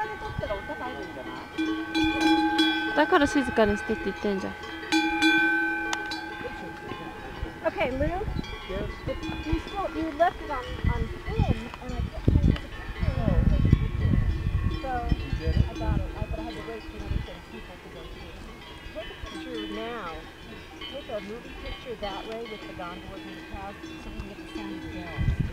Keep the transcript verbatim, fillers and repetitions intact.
だから静かにしてって言ってんじゃん。 Okay, Lou. Yes. You still you left it on on film, and I kept trying to take a picture. So I got it. I, but I had to wait for another set of people to go through. Take a picture now. Take a movie picture that way with the gondolas and the cows, so we can get the sound of bells.